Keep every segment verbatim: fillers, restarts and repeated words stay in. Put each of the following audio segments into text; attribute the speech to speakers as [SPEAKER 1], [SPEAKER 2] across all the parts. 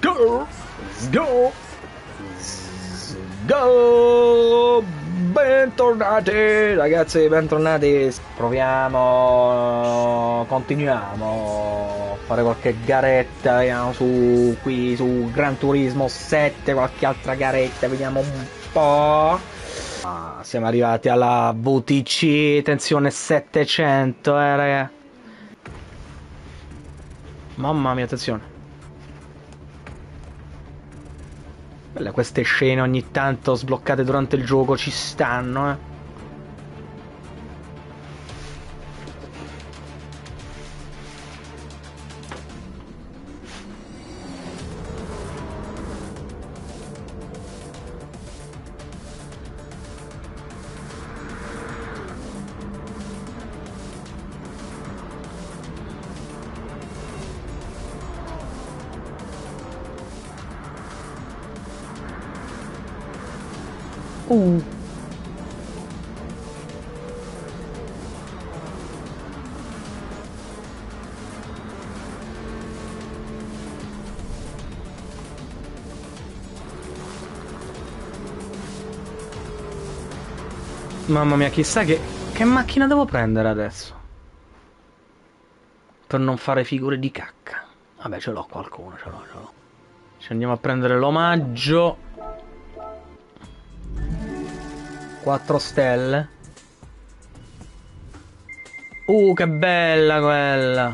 [SPEAKER 1] go! Let's go! Let's go! Bentornati ragazzi, bentornati. Proviamo, continuiamo a fare qualche garetta, vediamo su qui su Gran Turismo sette, qualche altra garetta, vediamo un po'. Ah, siamo arrivati alla V T C, tensione settecento, eh raga. Mamma mia, attenzione. Belle queste scene ogni tanto sbloccate durante il gioco, ci stanno, eh. Uh. Mamma mia, chissà che, che macchina devo prendere adesso per non fare figure di cacca. Vabbè, ce l'ho qualcuno, ce l'ho, ce l'ho. Ci andiamo a prendere l'omaggio. quattro stelle. Uh, che bella quella.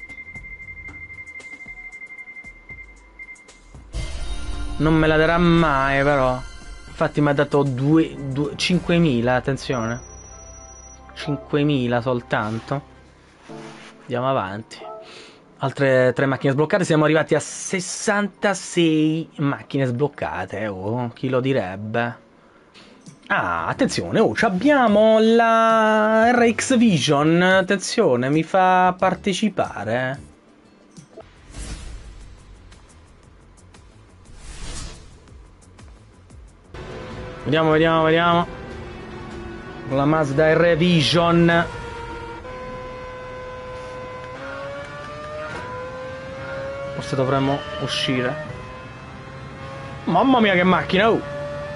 [SPEAKER 1] Non me la darà mai, però. Infatti mi ha dato cinquemila, attenzione. cinquemila soltanto. Andiamo avanti. Altre tre macchine sbloccate. Siamo arrivati a sessantasei macchine sbloccate. Oh, chi lo direbbe? Ah, attenzione, oh, abbiamo la R X Vision, attenzione, mi fa partecipare. Vediamo, vediamo, vediamo. La Mazda R Vision. Forse dovremmo uscire. Mamma mia che macchina, oh!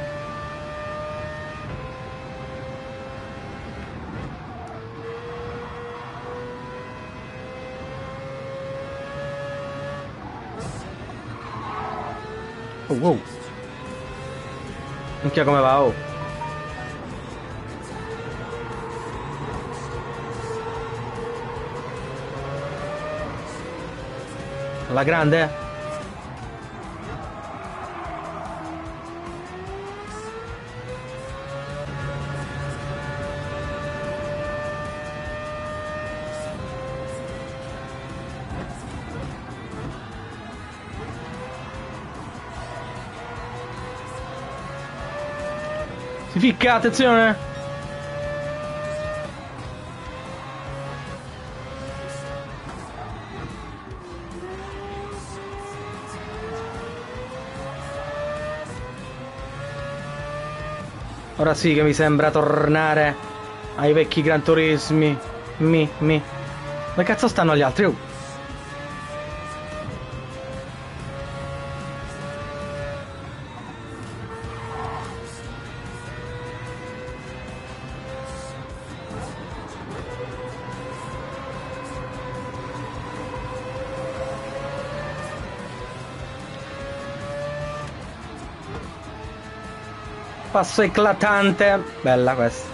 [SPEAKER 1] Oh, wow. Minchia come va, oh. Alla grande? Si ficca, attenzione! Ora sì che mi sembra tornare ai vecchi Gran Turismi. Mi, mi. Dove cazzo stanno gli altri? Uh. Passo eclatante. Bella questa.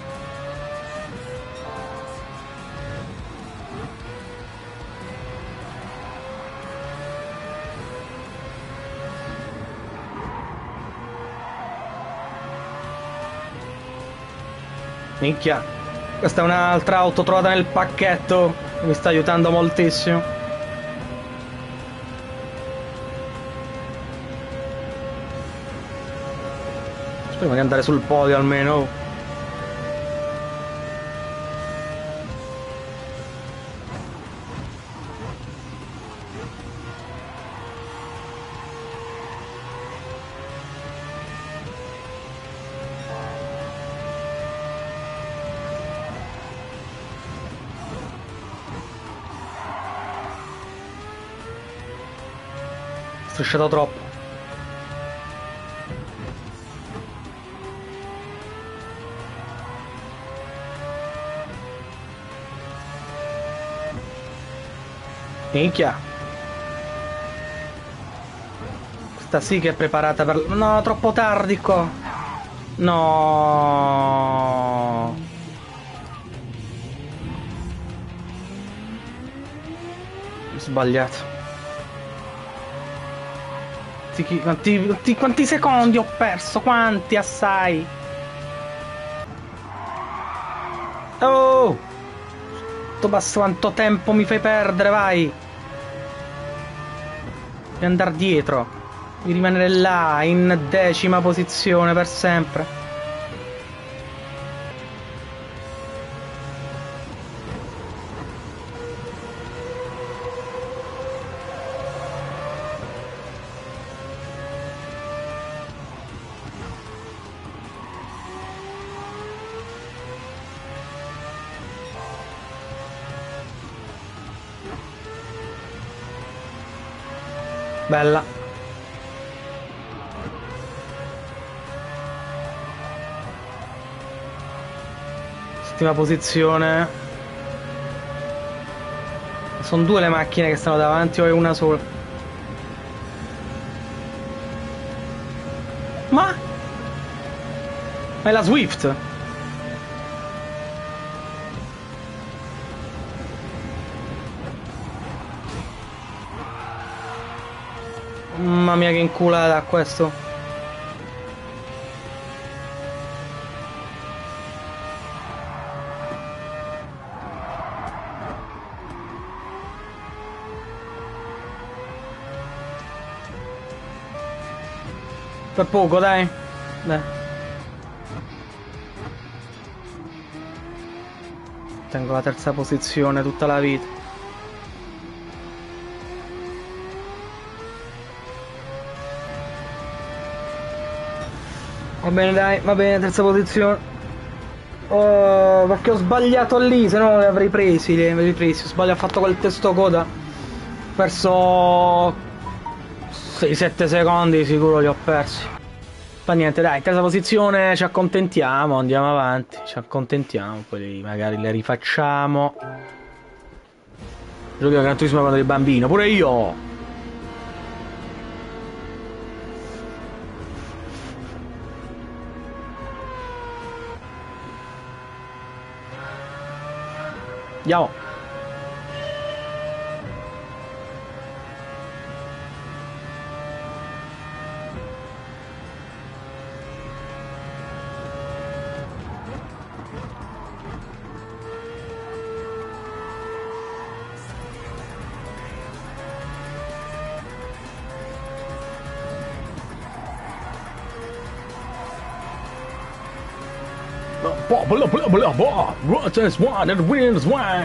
[SPEAKER 1] Minchia. Questa è un'altra auto trovata nel pacchetto. Mi sta aiutando moltissimo. Prima di andare sul podio almeno. strisciato troppo. Minchia. Questa sì che è preparata per... No, troppo tardi qua. No. Sbagliato. Quanti, quanti, quanti, quanti secondi ho perso? Quanti assai? Oh! Basta, quanto tempo mi fai perdere, vai! Devi andare dietro. Devi rimanere là, in decima posizione per sempre. Bella. Settima posizione. Sono due le macchine che stanno davanti o è una sola? Ma? È la Swift. Mamma mia che inculata questo. Per poco, dai. Dai. Tengo la terza posizione tutta la vita. Va bene, dai, va bene, terza posizione. Oh, perché ho sbagliato lì, se no li avrei presi, li avrei presi. Ho sbagliato, ho fatto quel testo coda. Ho perso sei sette secondi, sicuro li ho persi. Fa niente, dai, terza posizione, ci accontentiamo, andiamo avanti, ci accontentiamo, poi magari le rifacciamo. Giochi a Gran Turismo quando eri bambino, pure io! Andiamo! Blah, blah, blah, blah, blah. That's one and wins one.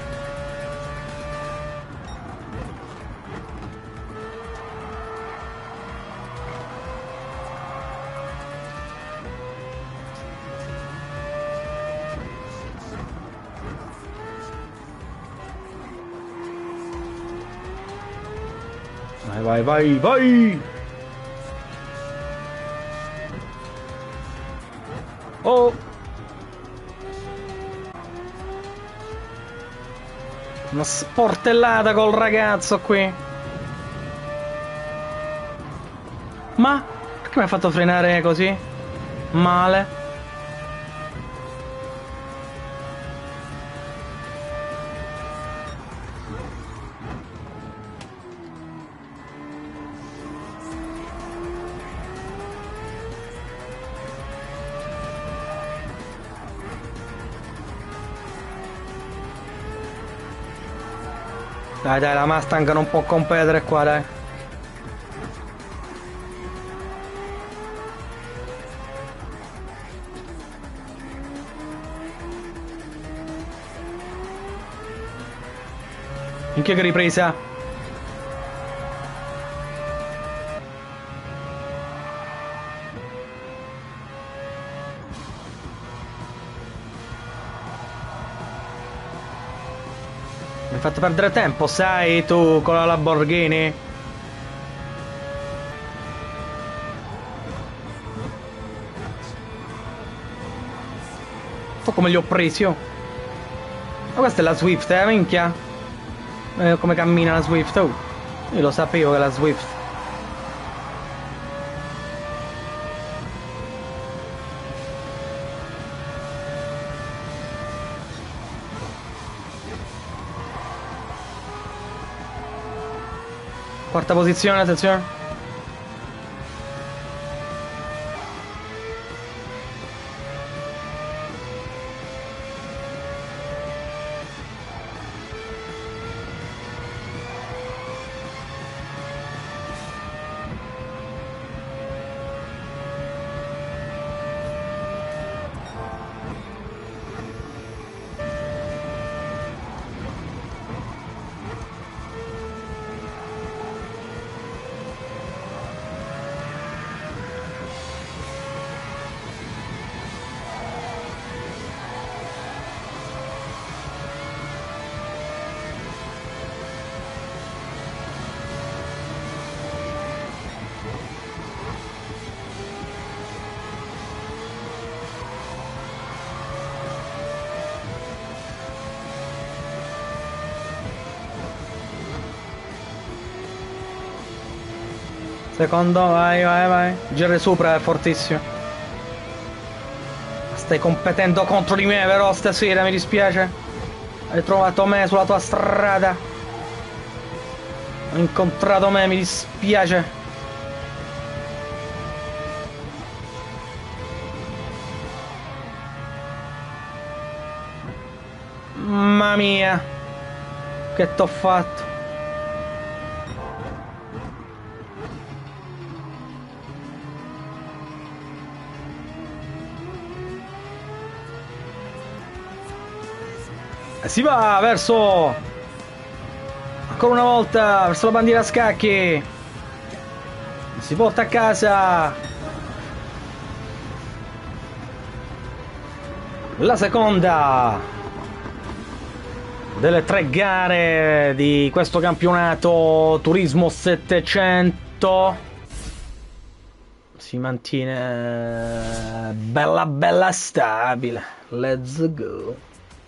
[SPEAKER 1] Vai, vai, vai, vai! Oh! Una sportellata col ragazzo qui. Ma? Perché mi ha fatto frenare così? Male. Dai, dai, la Mustang non può competere qua, dai. In che ripresa? Mi hai fatto perdere tempo, sai, tu con la Lamborghini? Oh, come li ho presi, oh. Ma questa è la Swift, eh, minchia. Eh, come cammina la Swift, oh. Io lo sapevo che la Swift. Quarta posizione, attenzione. Secondo, vai, vai, vai. G R sopra è fortissimo. Stai competendo contro di me, però stasera mi dispiace. Hai trovato me sulla tua strada. Ho incontrato me, mi dispiace. Mamma mia. Che t'ho fatto? Si va verso, ancora una volta, verso la bandiera a scacchi. Si porta a casa la seconda delle tre gare di questo campionato Turismo settecento. Si mantiene bella bella stabile. Let's go.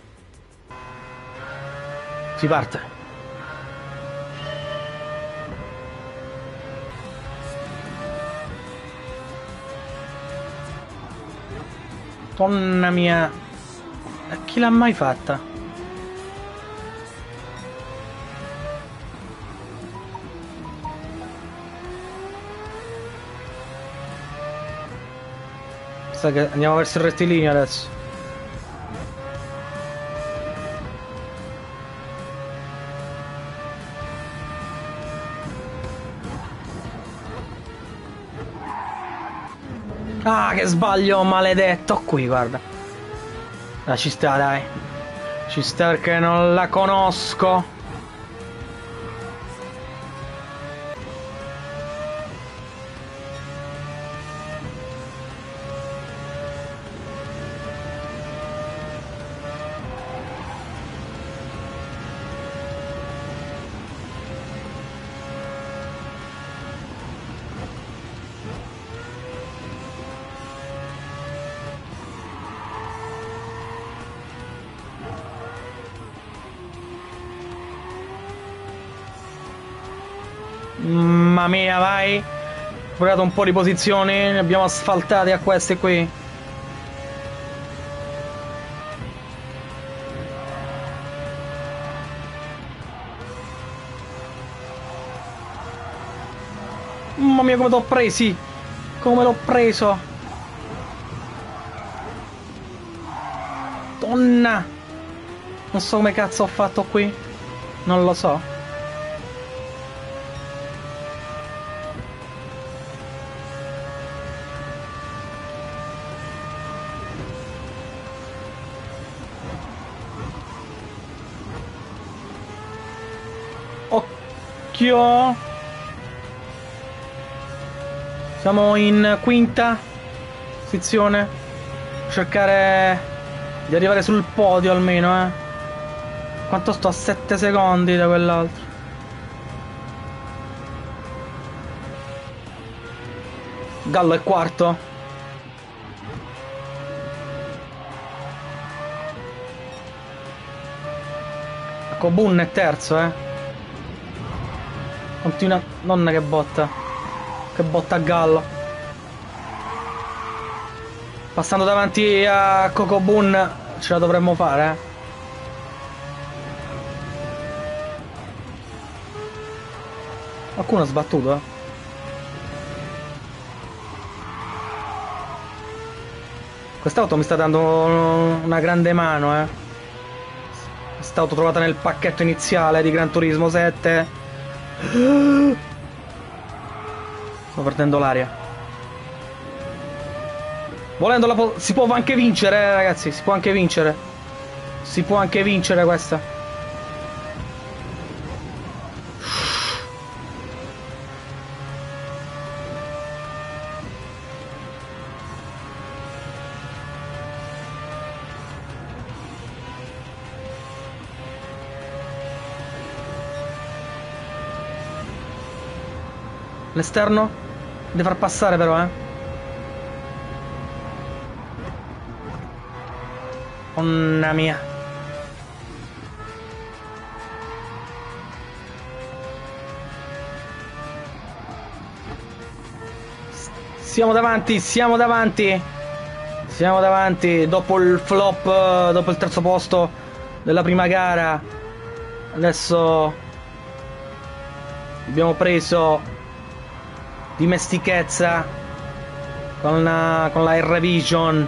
[SPEAKER 1] Si parte. Donna mia. Chi l'ha mai fatta? Sa che andiamo verso il rettilineo adesso. Ah, che sbaglio maledetto. Qui, guarda. Ah, ci sta, dai. Ci sta perché non la conosco. Mamma mia, vai. Ho provato un po' di posizioni. Ne abbiamo asfaltate a queste qui. Mamma mia, come l'ho presi. Come l'ho preso. Donna. Non so come cazzo ho fatto qui. Non lo so. Occhio. Siamo in quinta posizione. Cercare di arrivare sul podio almeno, eh. Quanto sto? A sette secondi da quell'altro. Gallo è quarto. Cocobun è terzo, eh. Continua. Nonna che botta. Che botta a gallo. Passando davanti a Cocobun ce la dovremmo fare, eh. Qualcuno ha sbattuto, eh. Quest'auto mi sta dando una grande mano, eh. Quest'auto trovata nel pacchetto iniziale di Gran Turismo sette. Sto perdendo l'aria. Volendo la po- si può anche vincere, eh, ragazzi. Si può anche vincere. Si può anche vincere questa. L'esterno? Deve far passare però, eh. Onna mia. Siamo davanti, siamo davanti. Siamo davanti. Dopo il flop, dopo il terzo posto della prima gara. Adesso abbiamo preso dimestichezza con la, con la R-Vision.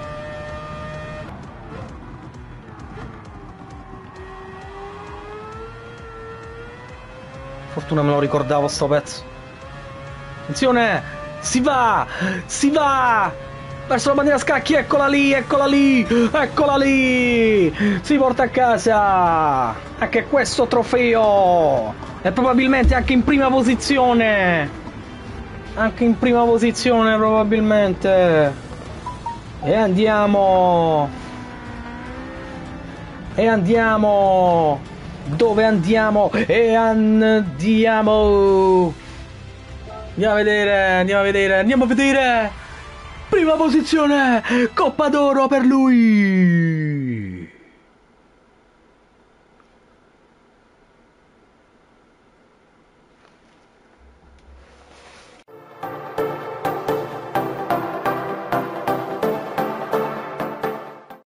[SPEAKER 1] Fortuna me lo ricordavo sto pezzo. Attenzione, si va, si va verso la bandiera a scacchi, eccola lì, eccola lì, eccola lì, si porta a casa anche questo trofeo e probabilmente anche in prima posizione. Anche in prima posizione probabilmente. E andiamo. E andiamo. Dove andiamo? E andiamo. Andiamo a vedere, andiamo a vedere, andiamo a vedere. Prima posizione. Coppa d'oro per lui.